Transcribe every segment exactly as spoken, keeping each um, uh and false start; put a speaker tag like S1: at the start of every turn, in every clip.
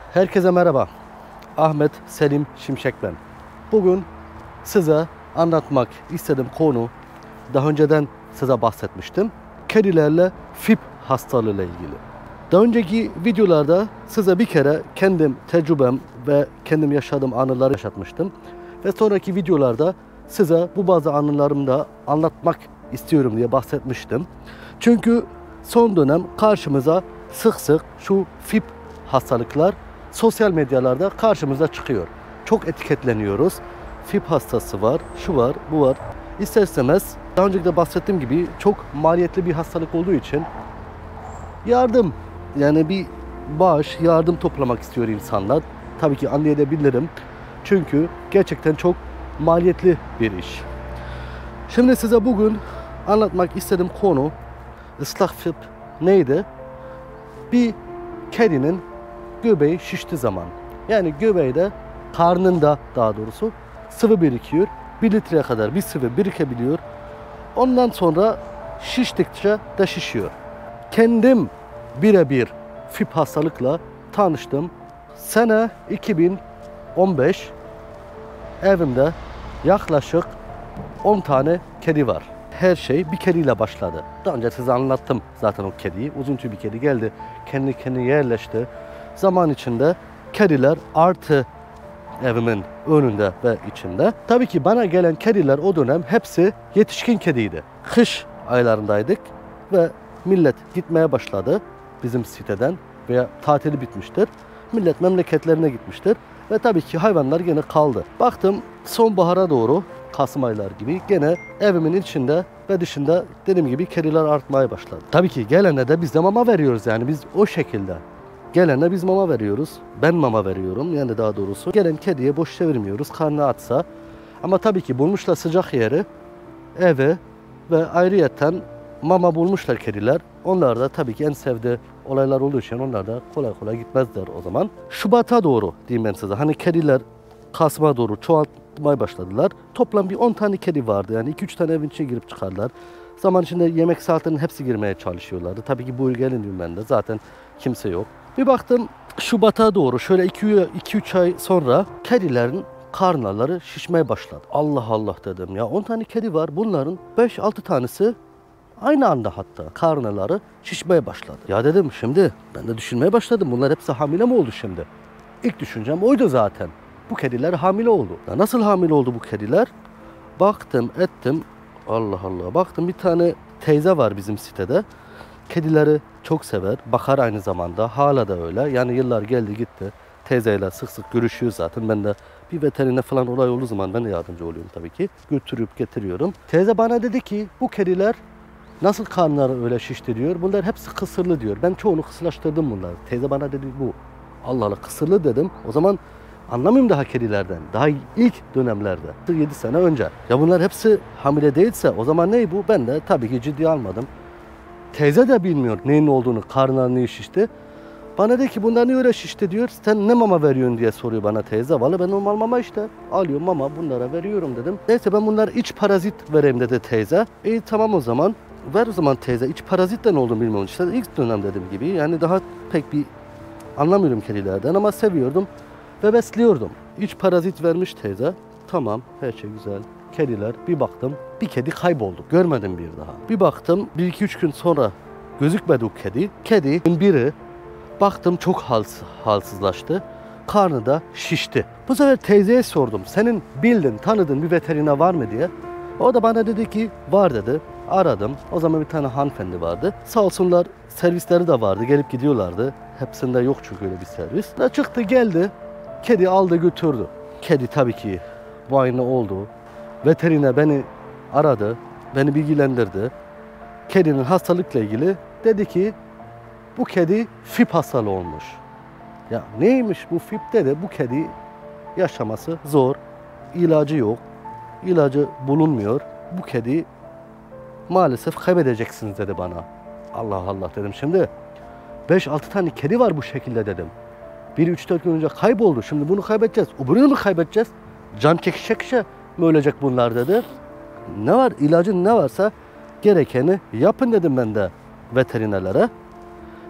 S1: Herkese merhaba. Ahmet Selim Şimşek ben. Bugün size anlatmak istediğim konu, daha önceden size bahsetmiştim. Kedilerle F I P hastalığı ile ilgili. Daha önceki videolarda size bir kere kendim tecrübem ve kendim yaşadığım anıları yaşatmıştım. Ve sonraki videolarda size bu bazı anılarımı da anlatmak istiyorum diye bahsetmiştim. Çünkü son dönem karşımıza sık sık şu F I P hastalıklar sosyal medyalarda karşımıza çıkıyor. Çok etiketleniyoruz. F I P hastası var, şu var, bu var. İster istemez daha önce de bahsettiğim gibi çok maliyetli bir hastalık olduğu için yardım, yani bir bağış, yardım toplamak istiyor insanlar. Tabii ki anlayabilirim. Çünkü gerçekten çok maliyetli bir iş. Şimdi size bugün anlatmak istediğim konu ıslak F I P neydi? Bir kedinin göbeği şişti zaman. Yani göbeğde, karnında daha doğrusu sıvı birikiyor. Bir litreye kadar bir sıvı birikebiliyor. Ondan sonra şiştikçe de şişiyor. Kendim birebir F I P hastalıkla tanıştım. Sene iki bin on beş, evimde yaklaşık on tane kedi var. Her şey bir kediyle başladı. Daha önce size anlattım zaten o kediyi. Uzun tüy bir kedi geldi. Kendi kendine yerleşti. Zaman içinde kediler artı evimin önünde ve içinde. Tabii ki bana gelen kediler o dönem hepsi yetişkin kediydi. Kış aylarındaydık ve millet gitmeye başladı bizim siteden veya tatili bitmiştir. Millet memleketlerine gitmiştir ve tabii ki hayvanlar gene kaldı. Baktım sonbahara doğru, Kasım aylar gibi gene evimin içinde ve dışında dediğim gibi kediler artmaya başladı. Tabii ki gelene de biz de mama veriyoruz, yani biz o şekilde. Gelene biz mama veriyoruz. Ben mama veriyorum yani daha doğrusu. Gelen kediye boş çevirmiyoruz karnı açsa. Ama tabii ki bulmuşlar sıcak yeri, evi ve ayrıyeten mama bulmuşlar kediler. Onlar da tabii ki en sevdiği olaylar olduğu için onlar da kolay kolay gitmezler o zaman. Şubat'a doğru diyeyim ben size. Hani kediler Kasım'a doğru çoğaltmaya başladılar. Toplam bir on tane kedi vardı. Yani iki üç tane evin içine girip çıkarlar. Zaman içinde yemek saatlerinin hepsi girmeye çalışıyorlardı. Tabii ki buyur gelin diyorum ben de. Zaten kimse yok. Bir baktım Şubat'a doğru şöyle iki üç ay sonra kedilerin karnları şişmeye başladı. Allah Allah dedim ya, on tane kedi var, bunların beş altı tanesi aynı anda hatta karnları şişmeye başladı. Ya dedim şimdi ben de düşünmeye başladım, bunlar hepsi hamile mi oldu şimdi? İlk düşüncem oydu zaten. Bu kediler hamile oldu. Ya nasıl hamile oldu bu kediler? Baktım ettim, Allah Allah, baktım bir tane teyze var bizim sitede. Kedileri çok sever, bakar aynı zamanda, hala da öyle. Yani yıllar geldi gitti. Teyzeyle sık sık görüşüyor zaten. Ben de bir veterine falan olay olduğu zaman ben de yardımcı oluyorum tabii ki. Götürüp getiriyorum. Teyze bana dedi ki bu kediler nasıl karnları öyle şişti diyor. Bunlar hepsi kısırlı diyor. Ben çoğunu kısırlaştırdım bunlar. Teyze bana dedi bu. Allah Allah, kısırlı dedim. O zaman anlamıyorum daha kedilerden. Daha ilk dönemlerde. yedi sene önce. Ya bunlar hepsi hamile değilse o zaman ne bu? Ben de tabii ki ciddiye almadım. Teyze de bilmiyor neyin olduğunu, karnları niye şişti. Bana dedi ki bunlar niye öyle şişti diyor. Sen ne mama veriyorsun diye soruyor bana teyze. Vallahi ben normal mama işte alıyorum, mama bunlara veriyorum dedim. Neyse ben bunlara iç parazit vereyim dedi teyze. İyi tamam o zaman. Ver o zaman teyze. İç parazit de ne olduğunu bilmiyorum işte. İlk dönem dediğim gibi. Yani daha pek bir anlamıyorum kedilerden ama seviyordum ve besliyordum. İç parazit vermiş teyze. Tamam, her şey güzel. Kediler, bir baktım bir kedi kayboldu. Görmedim bir daha. Bir baktım bir iki üç gün sonra gözükmedi o kedi. Kedinin biri baktım çok halsız, halsizlaştı. Karnı da şişti. Bu sefer teyzeye sordum. Senin bildin, tanıdığın bir veteriner var mı diye. O da bana dedi ki var dedi. Aradım. O zaman bir tane hanımefendi vardı. Sağ olsunlar servisleri de vardı. Gelip gidiyorlardı. Hepsinde yok çünkü öyle bir servis. Da çıktı geldi. Kedi aldı götürdü. Kedi tabii ki bu aynı oldu. Veteriner beni aradı, beni bilgilendirdi. Kedinin hastalıkla ilgili dedi ki bu kedi F I P hastalığı olmuş. Ya neymiş bu F I P dedi, bu kedi yaşaması zor, ilacı yok, ilacı bulunmuyor. Bu kedi maalesef kaybedeceksiniz dedi bana. Allah Allah dedim şimdi. beş altı tane kedi var bu şekilde dedim. bir üç dört gün önce kayboldu, şimdi bunu kaybedeceğiz. Öbürünü mü kaybedeceğiz? Can çekişe çekişe mi ölecek bunlar dedi. Ne var, ilacın ne varsa gerekeni yapın dedim ben de veterinerlere.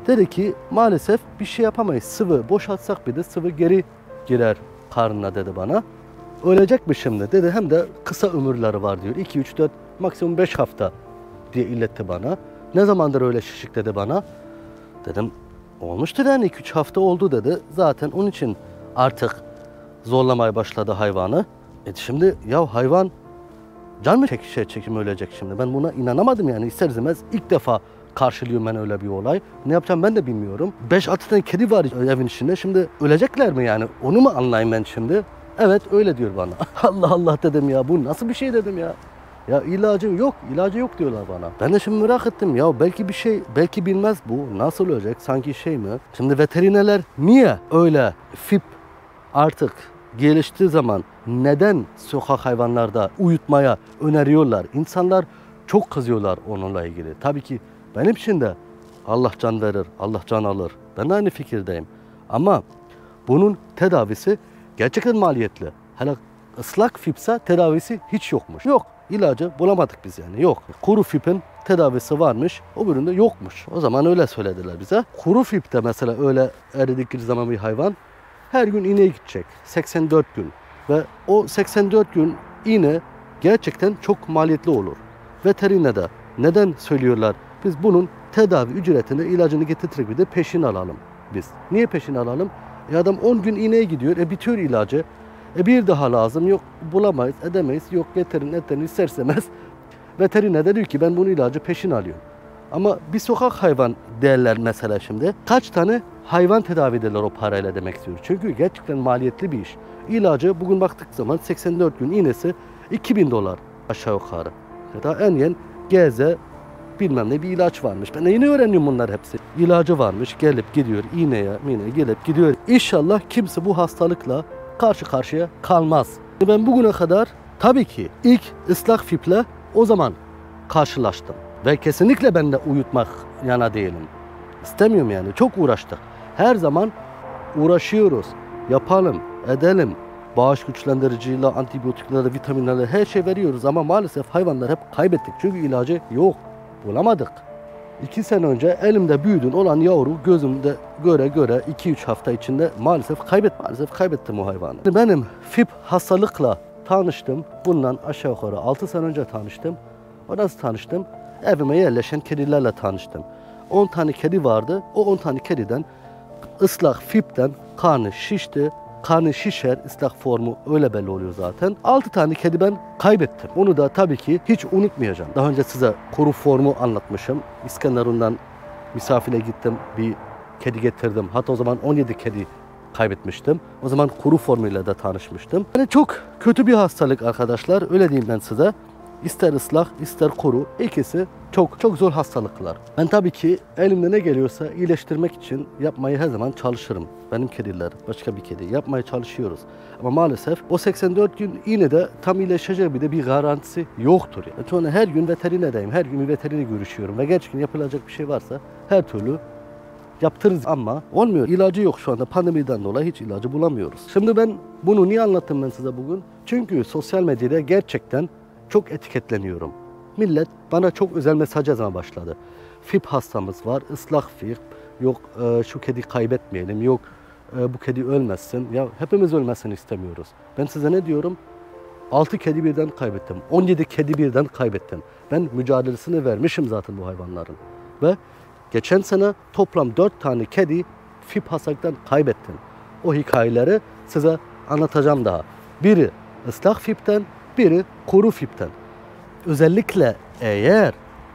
S1: Dedi ki maalesef bir şey yapamayız. Sıvı boşaltsak bir de sıvı geri girer karnına dedi bana. Ölecek mi şimdi dedi. Hem de kısa ömürleri var diyor. iki üç dört maksimum beş hafta diye illetti bana. Ne zamandır öyle şişik dedi bana. Dedim olmuştur yani iki üç hafta oldu dedi. Zaten onun için artık zorlamaya başladı hayvanı. E şimdi ya hayvan can mı çekişe çekim ölecek şimdi. Ben buna inanamadım yani ister istemez ilk defa karşılıyorum ben öyle bir olay. Ne yapacağım ben de bilmiyorum. beş altı tane kedi var evin içinde. Şimdi ölecekler mi yani? Onu mu anlayayım ben şimdi? Evet öyle diyor bana. Allah Allah dedim ya bu nasıl bir şey dedim ya. Ya ilacı yok, ilacı yok diyorlar bana. Ben de şimdi merak ettim ya belki bir şey, belki bilmez bu nasıl olacak sanki şey mi? Şimdi veterinerler niye öyle fip artık geliştiği zaman neden sokak hayvanlarda uyutmaya öneriyorlar? İnsanlar çok kızıyorlar onunla ilgili. Tabii ki benim için de Allah can verir, Allah can alır. Ben de aynı fikirdeyim. Ama bunun tedavisi gerçekten maliyetli. Hele ıslak fipse tedavisi hiç yokmuş. Yok. İlacı bulamadık biz yani. Yok. Kuru fipin tedavisi varmış. O üründe yokmuş. O zaman öyle söylediler bize. Kuru fipte mesela öyle eridikleri zaman bir hayvan her gün iğneye gidecek. seksen dört gün. Ve o seksen dört gün iğne gerçekten çok maliyetli olur. Veterinerde neden söylüyorlar? Biz bunun tedavi ücretini, ilacını getirerek bir de peşin alalım biz. Niye peşin alalım? E adam on gün iğneye gidiyor. E bitiyor ilacı. E bir daha lazım. Yok bulamayız, edemeyiz. Yok getirin, getirin isterseniz. Veteriner de diyor ki ben bunu ilacı peşin alıyorum. Ama bir sokak hayvan derler mesela şimdi. Kaç tane hayvan tedavi ederler o parayla demek istiyor. Çünkü gerçekten maliyetli bir iş. İlacı bugün baktık zaman seksen dört gün iğnesi iki bin dolar aşağı yukarı. Ya da en yen geze bilmem ne bir ilaç varmış. Ben de yeni öğreniyorum bunlar hepsi. İlacı varmış gelip gidiyor iğneye iğneye gelip gidiyor. İnşallah kimse bu hastalıkla karşı karşıya kalmaz. Ben bugüne kadar tabii ki ilk ıslak fiple o zaman karşılaştım. Ve kesinlikle ben de uyutmak yana değilim. İstemiyorum yani. Çok uğraştık. Her zaman uğraşıyoruz. Yapalım, edelim. Bağış güçlendiriciyle, antibiyotiklerle, vitaminlerle her şey veriyoruz. Ama maalesef hayvanlar hep kaybettik. Çünkü ilacı yok. Bulamadık. İki sene önce elimde büyüdün olan yavru gözümde göre göre iki üç hafta içinde maalesef kaybet maalesef kaybettim o hayvanı. Benim fip hastalıkla tanıştım. Bundan aşağı yukarı altı sene önce tanıştım. O nasıl tanıştım? Evime yerleşen kedilerle tanıştım. on tane kedi vardı. O on tane kediden ıslak fipten karnı şişti. Karnı şişer, ıslak formu öyle belli oluyor zaten. altı tane kedi ben kaybettim. Onu da tabii ki hiç unutmayacağım. Daha önce size kuru formu anlatmışım. İskenderun'dan misafire gittim. Bir kedi getirdim. Hatta o zaman on yedi kedi kaybetmiştim. O zaman kuru formuyla da tanışmıştım. Yani çok kötü bir hastalık arkadaşlar. Öyle diyeyim ben size. İster ıslak, ister kuru. İkisi çok çok zor hastalıklar. Ben tabii ki elimde ne geliyorsa iyileştirmek için yapmayı her zaman çalışırım. Benim kediler, başka bir kedi yapmaya çalışıyoruz. Ama maalesef o seksen dört gün yine de tam iyileşecek bir de bir garantisi yoktur. Yani. Sonra her gün veterinerdeyim, her gün bir veteriner görüşüyorum ve gerçekten yapılacak bir şey varsa her türlü yaptırırız ama olmuyor. İlacı yok şu anda pandemiden dolayı hiç ilacı bulamıyoruz. Şimdi ben bunu niye anlattım ben size bugün? Çünkü sosyal medyada gerçekten çok etiketleniyorum. Millet bana çok özel mesaj yazmaya başladı. Fip hastamız var, ıslak fip, yok e, şu kedi kaybetmeyelim, yok e, bu kedi ölmesin. Ya hepimiz ölmesini istemiyoruz. Ben size ne diyorum? altı kedi birden kaybettim, on yedi kedi birden kaybettim. Ben mücadelesini vermişim zaten bu hayvanların. Ve geçen sene toplam dört tane kedi fip hastalıktan kaybettim. O hikayeleri size anlatacağım daha. Biri ıslak fipten, biri kuru fipten. Özellikle eğer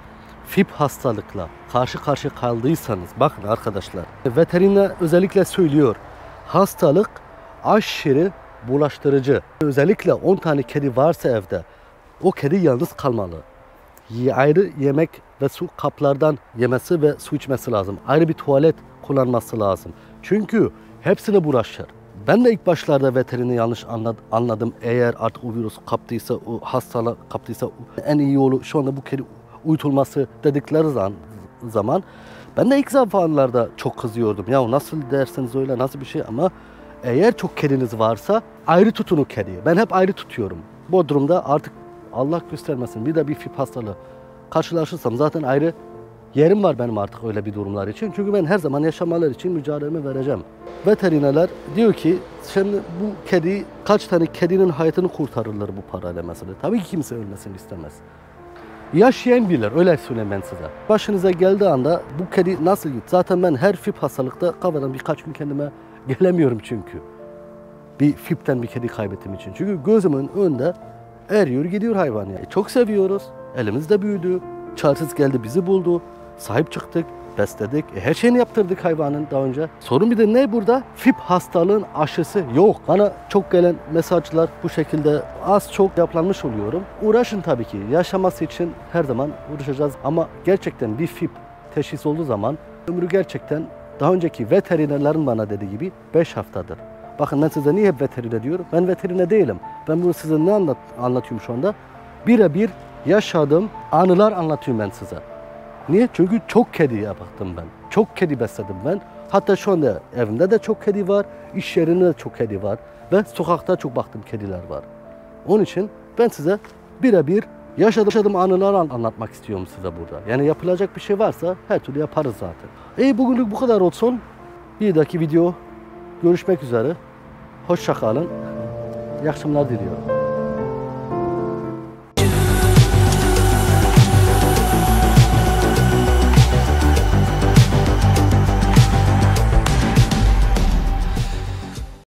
S1: fip hastalıkla karşı karşıya kaldıysanız, bakın arkadaşlar, veteriner özellikle söylüyor, hastalık aşırı bulaştırıcı. Özellikle on tane kedi varsa evde, o kedi yalnız kalmalı. Ayrı yemek ve su kaplardan yemesi ve su içmesi lazım. Ayrı bir tuvalet kullanması lazım. Çünkü hepsine bulaşır. Ben de ilk başlarda veterini yanlış anladım. Eğer artık o virüs kaptıysa, o hastalık kaptıysa en iyi yolu şu anda bu kedi uyutulması dedikleri zaman ben de ilk zamanlarda çok kızıyordum. Ya nasıl derseniz öyle, nasıl bir şey, ama eğer çok kediniz varsa ayrı tutun o kediyi. Ben hep ayrı tutuyorum. Bodrum'da artık Allah göstermesin bir de bir fip hastalığı karşılaşırsam zaten ayrı yerim var benim artık öyle bir durumlar için. Çünkü ben her zaman yaşamalar için mücadelemi vereceğim. Veterinerler diyor ki şimdi bu kedi, kaç tane kedinin hayatını kurtarırlar bu parayla mesela. Tabii ki kimse ölmesini istemez. Yaşayan bilir, öyle söyleyeyim ben size. Başınıza geldiği anda bu kedi nasıl git? Zaten ben her fip hastalıkta kafadan birkaç gün kendime gelemiyorum çünkü. Bir fipten bir kedi kaybettiğim için. Çünkü gözümün önünde eriyor gidiyor hayvan ya. E çok seviyoruz, elimizde büyüdü, çaresiz geldi bizi buldu, sahip çıktık, besledik. E her şeyini yaptırdık hayvanın daha önce. Sorun bir de ne burada? Fip hastalığın aşısı yok. Bana çok gelen mesajlar bu şekilde az çok yapılanmış oluyorum. Uğraşın tabii ki. Yaşaması için her zaman uğraşacağız. Ama gerçekten bir fip teşhis olduğu zaman ömrü gerçekten daha önceki veterinerlerin bana dediği gibi beş haftadır. Bakın ben size niye hep veteriner diyorum? Ben veteriner değilim. Ben bunu size ne anlat anlatıyorum şu anda? Birebir yaşadığım anılar anlatıyorum ben size. Niye? Çünkü çok kediye baktım ben. Çok kedi besledim ben. Hatta şu anda evimde de çok kedi var. İş yerinde de çok kedi var. Ve sokakta çok baktım kediler var. Onun için ben size birebir yaşadığım, yaşadığım anıları anlatmak istiyorum size burada. Yani yapılacak bir şey varsa her türlü yaparız zaten. İyi bugünlük bu kadar olsun. Bir dahaki video görüşmek üzere. Hoşça kalın. İyi akşamlar diliyorum.